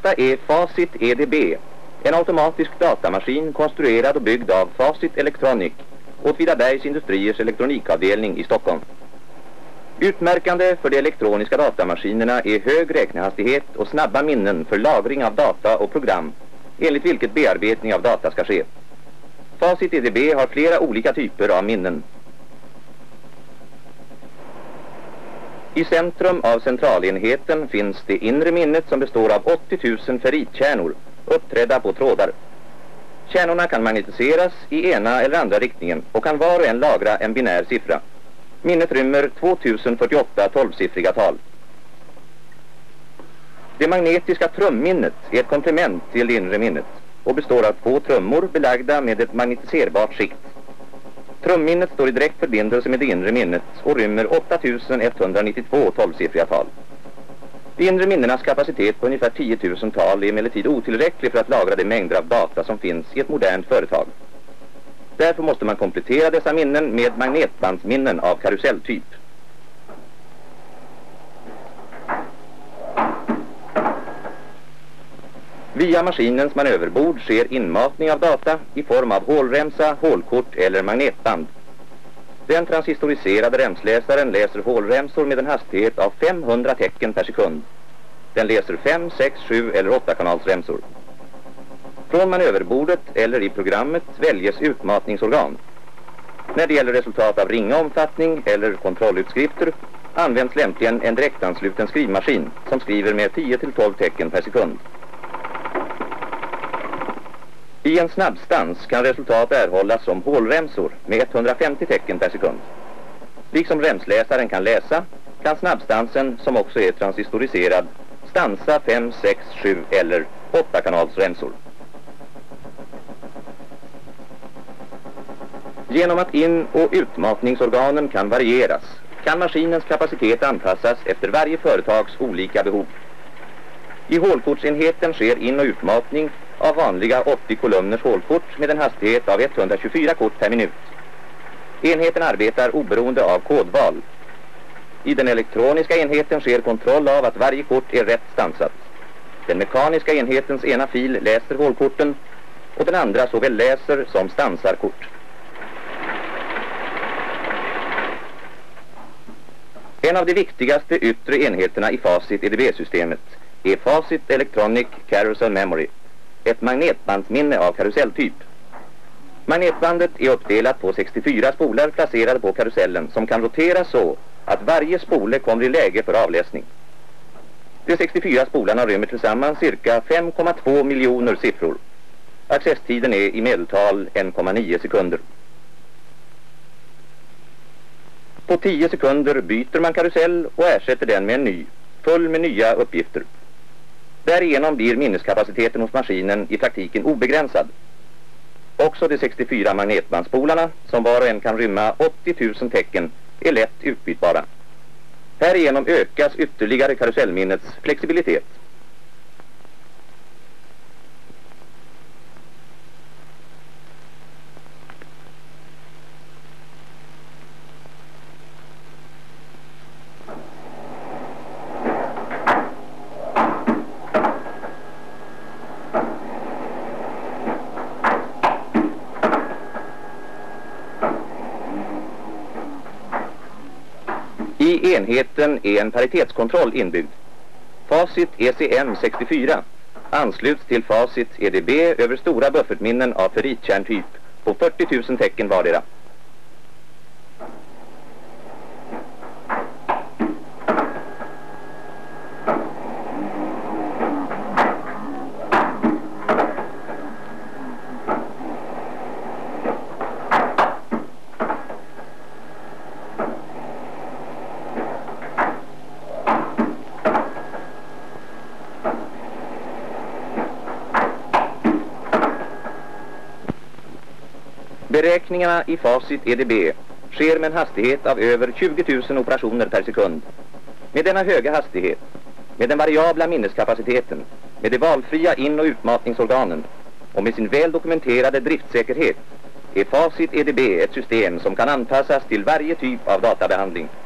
Detta är Facit EDB, en automatisk datamaskin konstruerad och byggd av Facit Electronic åt Vidabergs Industriers elektronikavdelning i Stockholm. Utmärkande för de elektroniska datamaskinerna är hög räknehastighet och snabba minnen för lagring av data och program, enligt vilket bearbetning av data ska ske. Facit EDB har flera olika typer av minnen. I centrum av centralenheten finns det inre minnet som består av 80 000 ferritkärnor uppträdda på trådar. Kärnorna kan magnetiseras i ena eller andra riktningen och kan var och en lagra en binär siffra. Minnet rymmer 2048 12-siffriga tal. Det magnetiska trumminnet är ett komplement till det inre minnet och består av 2 trummor belagda med ett magnetiserbart skikt. Trumminnet står i direkt förbindelse med det inre minnet och rymmer 8192 12-siffriga tal. De inre minnenas kapacitet på ungefär 10 000 tal är emellertid otillräcklig för att lagra de mängder av data som finns i ett modernt företag. Därför måste man komplettera dessa minnen med magnetbandsminnen av karuselltyp. Via maskinens manöverbord sker inmatning av data i form av hålremsa, hålkort eller magnetband. Den transistoriserade remsläsaren läser hålremsor med en hastighet av 500 tecken per sekund. Den läser 5, 6, 7 eller 8-kanalsremsor. Från manöverbordet eller i programmet väljes utmatningsorgan. När det gäller resultat av ringa omfattning eller kontrollutskrifter används lämpligen en direktansluten skrivmaskin som skriver med 10-12 tecken per sekund. I en snabbstans kan resultat erhållas som hålremsor med 150 tecken per sekund. Liksom remsläsaren kan läsa, kan snabbstansen, som också är transistoriserad, stansa 5, 6, 7 eller 8-kanalsremsor. Genom att in- och utmatningsorganen kan varieras kan maskinens kapacitet anpassas efter varje företags olika behov. I hålkortsenheten sker in- och utmatning av vanliga 80 kolumners hålkort med en hastighet av 124 kort per minut. Enheten arbetar oberoende av kodval. I den elektroniska enheten sker kontroll av att varje kort är rätt stansat. Den mekaniska enhetens ena fil läser hålkorten och den andra såväl läser som stansar kort. En av de viktigaste yttre enheterna i Facit EDB-systemet är Facit Electronic Carousel Memory, ett magnetbandsminne av karuselltyp. Magnetbandet är uppdelat på 64 spolar placerade på karusellen som kan roteras så att varje spole kommer i läge för avläsning. De 64 spolarna rymmer tillsammans cirka 5,2 miljoner siffror. Accesstiden är i medeltal 1,9 sekunder. På 10 sekunder byter man karusell och ersätter den med en ny, full med nya uppgifter. Därigenom blir minneskapaciteten hos maskinen i praktiken obegränsad. Också de 64 magnetbandspolarna, som var och en kan rymma 80 000 tecken, är lätt utbytbara. Härigenom ökas ytterligare karusellminnets flexibilitet. I enheten är en paritetskontroll inbyggd. Facit ECM 64 ansluts till Facit EDB över stora buffertminnen av ferritkärntyp på 40 000 tecken vardera. Beräkningarna i Facit EDB sker med en hastighet av över 20 000 operationer per sekund. Med denna höga hastighet, med den variabla minneskapaciteten, med de valfria in- och utmatningsorganen och med sin väl dokumenterade driftsäkerhet är Facit EDB ett system som kan anpassas till varje typ av databehandling.